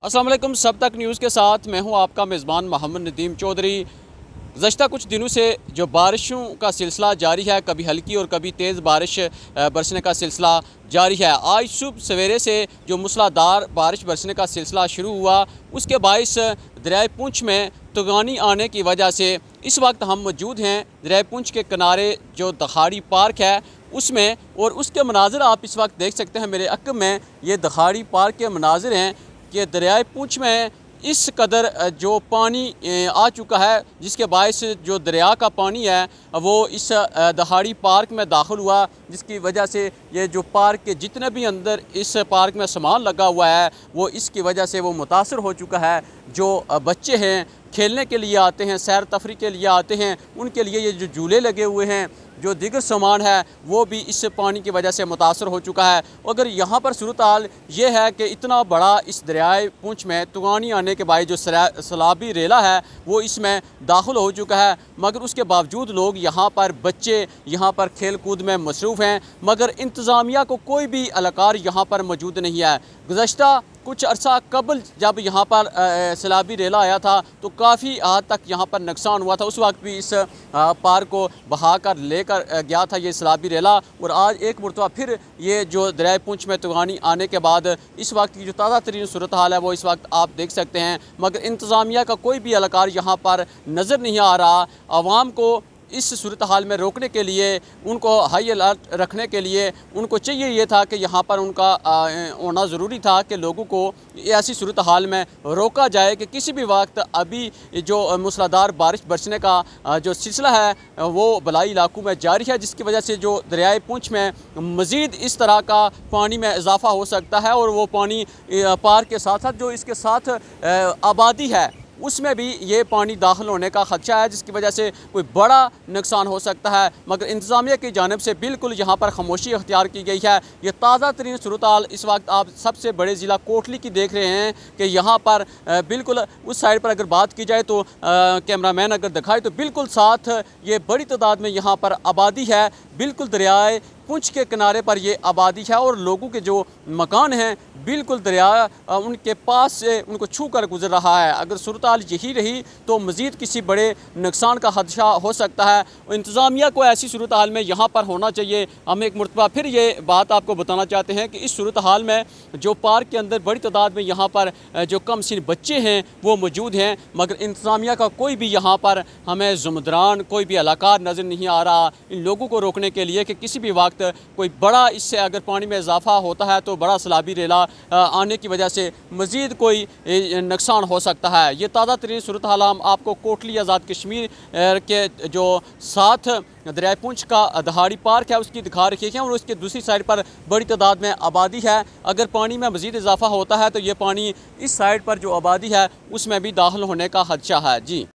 अस्सलाम वालेकुम। सब तक न्यूज़ के साथ मैं हूं आपका मेज़बान मोहम्मद नदीम चौधरी। गुज़श्ता कुछ दिनों से जो बारिशों का सिलसिला जारी है, कभी हल्की और कभी तेज़ बारिश बरसने का सिलसिला जारी है। आज सुबह सवेरे से जो मूसलाधार बारिश बरसने का सिलसिला शुरू हुआ, उसके बायस दरियाए पुंछ में तूफ़ानी आने की वजह से इस वक्त हम मौजूद हैं दरियाए पुंछ के किनारे जो दहाड़ी पार्क है उसमें, और उसके मनाजिर आप इस वक्त देख सकते हैं मेरे अक़ब में। ये दहाड़ी पार्क के मनाजिर हैं कि दरियाए पुंछ में इस कदर जो पानी आ चुका है, जिसके बायस जो दरिया का पानी है वो इस दहाड़ी पार्क में दाखिल हुआ, जिसकी वजह से ये जो पार्क के जितने भी अंदर इस पार्क में सामान लगा हुआ है वो इसकी वजह से वो मुतासर हो चुका है। जो बच्चे हैं खेलने के लिए आते हैं, सैर तफरी के लिए आते हैं, उनके लिए ये जो झूले लगे हुए हैं, जो दीगर सामान है वो भी इस पानी की वजह से मुतासर हो चुका है। अगर यहाँ पर सूरत हाल ये है कि इतना बड़ा इस दरियाए पुंछ में तूफ़ानी आने के बाद जो सैलाबी रेला है वो इसमें दाखिल हो चुका है, मगर उसके बावजूद लोग यहाँ पर बच्चे यहाँ पर खेल कूद में मसरूफ़ हैं, मगर इंतज़ामिया को कोई भी एहलकार यहाँ पर मौजूद नहीं है। गुज़श्ता कुछ अर्सा कबल जब यहाँ पर सैलाबी रेला आया था तो काफ़ी हद तक यहाँ पर नुकसान हुआ था। उस वक्त भी इस पार्क को बहा कर लेकर गया था ये सैलाबी रेला, और आज एक मरतबा फिर ये जो दरियाए पुंछ में तूफ़ानी आने के बाद इस वक्त की जो ताज़ा तरीन सूरत हाल है वो इस वक्त आप देख सकते हैं। मगर इंतज़ामिया का कोई भी एहलकार यहाँ पर नज़र नहीं आ रहा। आवाम को इस सूरत हाल में रोकने के लिए, उनको हाई अलर्ट रखने के लिए उनको चाहिए ये था कि यहाँ पर उनका होना ज़रूरी था कि लोगों को ऐसी सूरत हाल में रोका जाए कि किसी भी वक्त अभी जो मूसलाधार बारिश बरसने का जो सिलसिला है वो बलाई इलाकों में जारी है, जिसकी वजह से जो दरियाए पुंछ में मज़ीद इस तरह का पानी में इजाफ़ा हो सकता है, और वो पानी पार्क के साथ साथ जो इसके साथ आबादी है उसमें भी ये पानी दाखिल होने का ख़दशा है, जिसकी वजह से कोई बड़ा नुकसान हो सकता है। मगर इंतज़ामिया की जानिब से बिल्कुल यहाँ पर खामोशी अख्तियार की गई है। ये ताज़ा तरीन सूरत हाल इस वक्त आप सबसे बड़े ज़िला कोटली की देख रहे हैं कि यहाँ पर बिल्कुल उस साइड पर अगर बात की जाए तो कैमरामैन अगर दिखाए तो बिल्कुल साथ ये बड़ी तादाद में यहाँ पर आबादी है। बिल्कुल दरियाए पुंछ के किनारे पर ये आबादी है, और लोगों के जो मकान हैं बिल्कुल दरिया उनके पास से उनको छू कर गुजर रहा है। अगर सूरत हाल यही रही तो मज़ीद किसी बड़े नुकसान का खदशा हो सकता है। इंतज़ामिया को ऐसी सूरत हाल में यहाँ पर होना चाहिए। हम एक मरतबा फिर ये बात आपको बताना चाहते हैं कि इस सूरत हाल में जो पार्क के अंदर बड़ी तादाद में यहाँ पर जो कम सिन बच्चे हैं वो मौजूद हैं, मगर इंतज़ामिया का कोई भी यहाँ पर हमें ज़िम्मेदार कोई भी एहलकार नज़र नहीं आ रहा इन लोगों को रोकने के लिए कि किसी भी वक्त कोई बड़ा इससे अगर पानी में इजाफा होता है तो बड़ा सैलाबी रेला आने की वजह से मज़ीद कोई नुकसान हो सकता है। ये ताज़ा तरीन सूरत हाल हम आपको कोटली आज़ाद कश्मीर के जो साथ दरियाए पुंछ का दहाड़ी पार्क है उसकी दिखा रखी है, और उसकी दूसरी साइड पर बड़ी तादाद में आबादी है। अगर पानी में मज़ीद इजाफा होता है तो ये पानी इस साइड पर जो आबादी है उसमें भी दाखिल होने का खदशा है। जी।